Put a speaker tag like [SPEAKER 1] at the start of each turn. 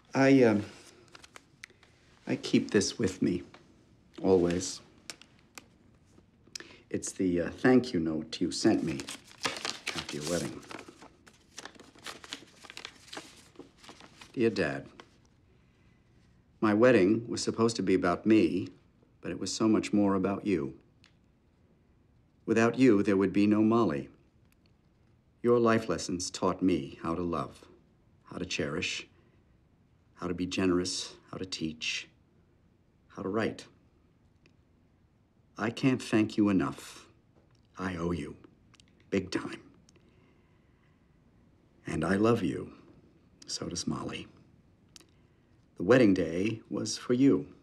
[SPEAKER 1] I keep this with me, always. It's the thank you note you sent me after your wedding. Dear Dad, my wedding was supposed to be about me, but it was so much more about you. Without you, there would be no Molly. Your life lessons taught me how to love, how to cherish, how to be generous, how to teach, how to write. I can't thank you enough. I owe you, big time. And I love you, so does Molly. The wedding day was for you.